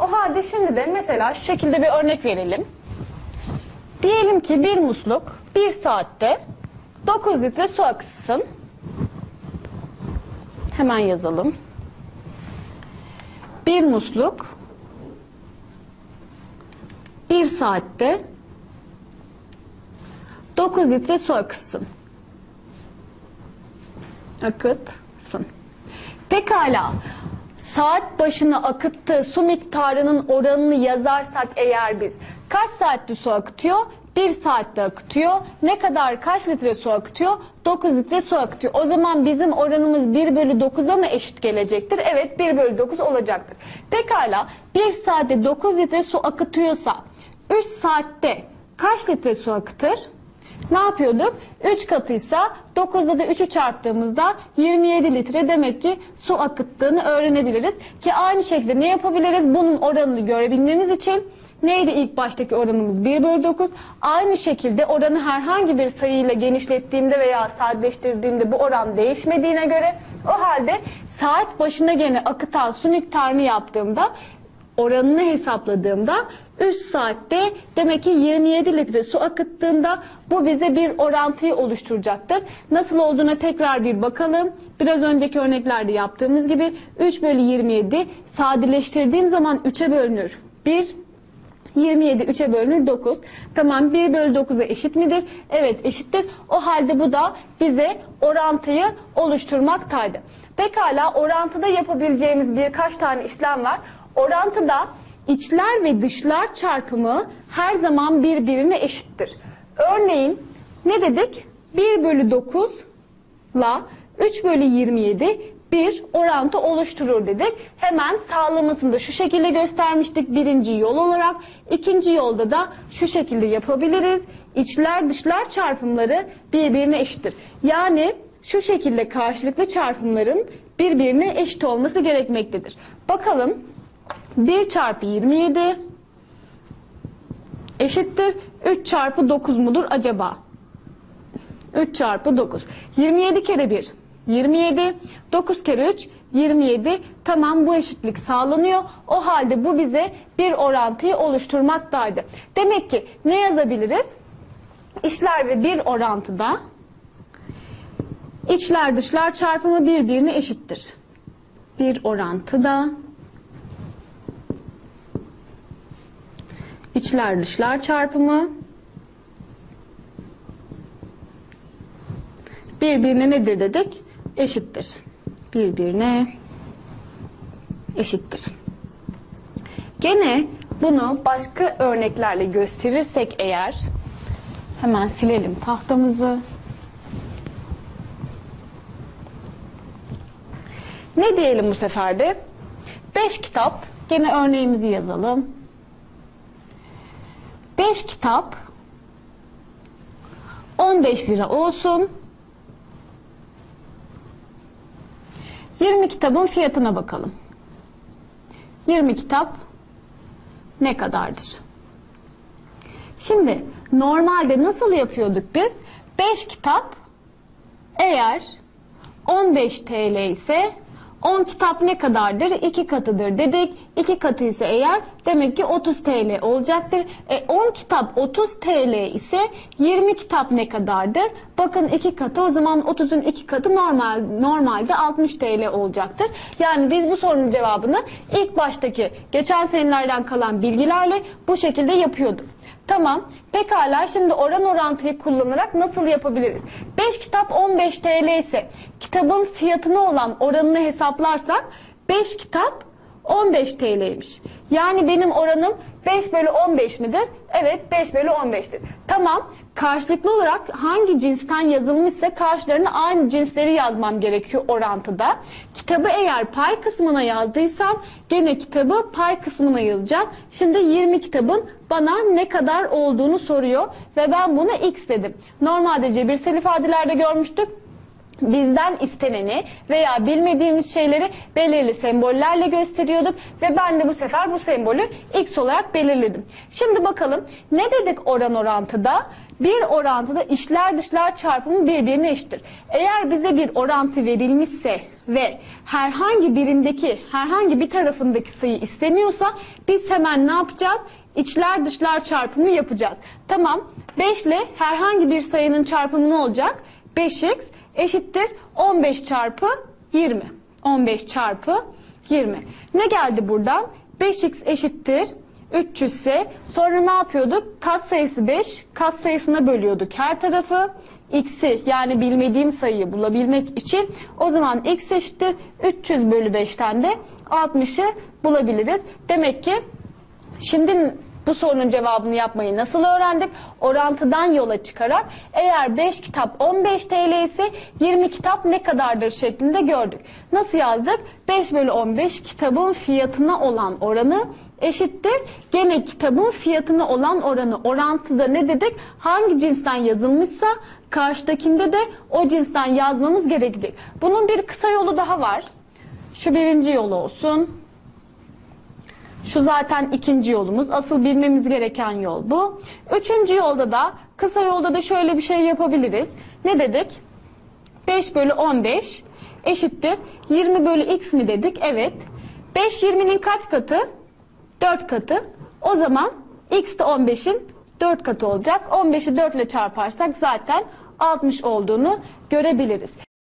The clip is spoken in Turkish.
O halde şimdi de mesela şu şekilde bir örnek verelim. Diyelim ki bir musluk 1 saatte 9 litre su aksın. Hemen yazalım. Bir musluk 1 saatte 9 litre su akıtsın. Akıtsın. Pekala, saat başına akıttığı su miktarının oranını yazarsak eğer biz kaç saatte su akıtıyor? 1 saatte akıtıyor. Ne kadar, kaç litre su akıtıyor? 9 litre su akıtıyor. O zaman bizim oranımız 1 bölü 9'a mı eşit gelecektir? Evet, 1 bölü 9 olacaktır. Pekala, 1 saatte 9 litre su akıtıyorsa 3 saatte kaç litre su akıtır? Ne yapıyorduk? 3 katıysa 9'da da 3'ü çarptığımızda 27 litre demek ki su akıttığını öğrenebiliriz. Ki aynı şekilde ne yapabiliriz? Bunun oranını görebilmemiz için neydi ilk baştaki oranımız? 1 bölü 9. Aynı şekilde oranı herhangi bir sayıyla genişlettiğimde veya sadeleştirdiğimde bu oran değişmediğine göre o halde saat başına gene akıtan su miktarını yaptığımda, oranını hesapladığımda 3 saatte demek ki 27 litre su akıttığında bu bize bir orantıyı oluşturacaktır. Nasıl olduğuna tekrar bir bakalım. Biraz önceki örneklerde yaptığımız gibi 3 bölü 27 sadeleştirdiğim zaman 3'e bölünür 1. 27 3'e bölünür 9. Tamam, 1 bölü 9'a eşit midir? Evet, eşittir. O halde bu da bize orantıyı oluşturmaktaydı. Pekala, orantıda yapabileceğimiz birkaç tane işlem var. Orantıda içler ve dışlar çarpımı her zaman birbirine eşittir. Örneğin ne dedik? 1 bölü 9 ile 3 bölü 27 bir orantı oluşturur dedik. Hemen sağlamasını da şu şekilde göstermiştik birinci yol olarak. İkinci yolda da şu şekilde yapabiliriz. İçler dışlar çarpımları birbirine eşittir. Yani şu şekilde karşılıklı çarpımların birbirine eşit olması gerekmektedir. Bakalım. 1 çarpı 27 eşittir 3 çarpı 9 mudur acaba? 3 çarpı 9. 27 kere 1 27. 9 kere 3 27. Tamam, bu eşitlik sağlanıyor. O halde bu bize bir orantıyı oluşturmaktaydı. Demek ki ne yazabiliriz? İçler ve bir orantıda içler dışlar çarpımı birbirine eşittir. Bir orantıda İçler dışlar çarpımı birbirine nedir dedik? Eşittir. Birbirine eşittir. Gene bunu başka örneklerle gösterirsek eğer, hemen silelim tahtamızı. Ne diyelim bu sefer de? 5 kitap, gene örneğimizi yazalım. 5 kitap 15 lira olsun. 20 kitabın fiyatına bakalım. 20 kitap ne kadardır? Şimdi normalde nasıl yapıyorduk biz? 5 kitap eğer 15 TL ise 10 kitap ne kadardır? 2 katıdır dedik. 2 katı ise eğer demek ki 30 TL olacaktır. 10 kitap 30 TL ise 20 kitap ne kadardır? Bakın 2 katı, o zaman 30'un 2 katı normalde 60 TL olacaktır. Yani biz bu sorunun cevabını ilk baştaki geçen senelerden kalan bilgilerle bu şekilde yapıyorduk. Tamam. Pekala, şimdi oran orantıyı kullanarak nasıl yapabiliriz? 5 kitap 15 TL ise kitabın fiyatına olan oranını hesaplarsak 5 kitap 15 TL'ymiş. Yani benim oranım 5 bölü 15 midir? Evet, 5 bölü 15'tir. Tamam. Karşılıklı olarak hangi cinsten yazılmışsa karşılarına aynı cinsleri yazmam gerekiyor orantıda. Kitabı eğer pay kısmına yazdıysam gene kitabı pay kısmına yazacağım. Şimdi 20 kitabın bana ne kadar olduğunu soruyor ve ben buna x dedim. Normalde cebirsel ifadelerde görmüştük. bizden isteneni veya bilmediğimiz şeyleri belirli sembollerle gösteriyorduk ve ben de bu sefer bu sembolü x olarak belirledim. Şimdi bakalım ne dedik oran orantıda? Bir orantıda içler dışlar çarpımı birbirine eşittir. Eğer bize bir orantı verilmişse ve herhangi bir tarafındaki sayı isteniyorsa biz hemen ne yapacağız? İçler dışlar çarpımı yapacağız. Tamam, 5 ile herhangi bir sayının çarpımı ne olacak? 5x eşittir 15 çarpı 20. 15 çarpı 20. Ne geldi buradan? 5x eşittir 300 ise sonra ne yapıyorduk? Katsayısı 5, katsayısına bölüyorduk her tarafı. X'i yani bilmediğim sayıyı bulabilmek için o zaman x eşittir 300 bölü 5'ten de 60'ı bulabiliriz. Demek ki şimdi bu sorunun cevabını yapmayı nasıl öğrendik? Orantıdan yola çıkarak eğer 5 kitap 15 TL ise 20 kitap ne kadardır şeklinde gördük. Nasıl yazdık? 5 bölü 15 kitabın fiyatına olan oranı eşittir. Gene kitabın fiyatına olan oranı. Orantıda ne dedik? Hangi cinsten yazılmışsa karşıdakinde de o cinsten yazmamız gerekecek. Bunun bir kısa yolu daha var. Şu birinci yolu olsun. Şu zaten ikinci yolumuz. Asıl bilmemiz gereken yol bu. Üçüncü yolda da, kısa yolda da şöyle bir şey yapabiliriz. Ne dedik? 5 bölü 15 eşittir 20 bölü x mi dedik? Evet. 5 20'nin kaç katı? 4 katı. O zaman x de 15'in 4 katı olacak. 15'i 4 ile çarparsak zaten 60 olduğunu görebiliriz.